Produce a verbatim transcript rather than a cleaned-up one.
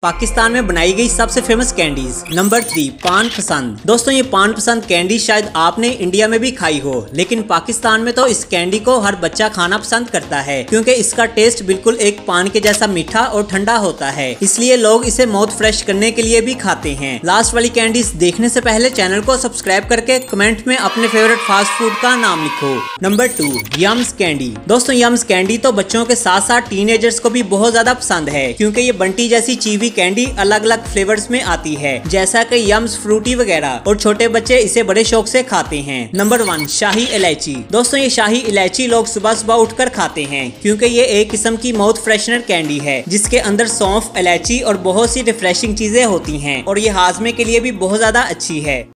पाकिस्तान में बनाई गई सबसे फेमस कैंडीज। नंबर थ्री, पान पसंद। दोस्तों ये पान पसंद कैंडी शायद आपने इंडिया में भी खाई हो, लेकिन पाकिस्तान में तो इस कैंडी को हर बच्चा खाना पसंद करता है क्योंकि इसका टेस्ट बिल्कुल एक पान के जैसा मीठा और ठंडा होता है, इसलिए लोग इसे माउथ फ्रेश करने के लिए भी खाते हैं। लास्ट वाली कैंडीज देखने से पहले चैनल को सब्सक्राइब करके कमेंट में अपने फेवरेट फास्ट फूड का नाम लिखो। Number two, yums candy. दोस्तों यम्स कैंडी तो बच्चों के साथ साथ टीनेजर्स को भी बहुत ज्यादा पसंद है क्योंकि ये बंटी जैसी चीवी कैंडी अलग अलग फ्लेवर्स में आती है, जैसा कि यम्स फ्रूटी वगैरह, और छोटे बच्चे इसे बड़े शौक से खाते हैं। नंबर वन, शाही इलायची। दोस्तों ये शाही इलायची लोग सुबह सुबह उठकर खाते हैं क्योंकि ये एक किस्म की माउथ फ्रेशनर कैंडी है जिसके अंदर सौंफ, इलायची और बहुत सी रिफ्रेशिंग चीजें होती हैं और ये हाजमे के लिए भी बहुत ज्यादा अच्छी है।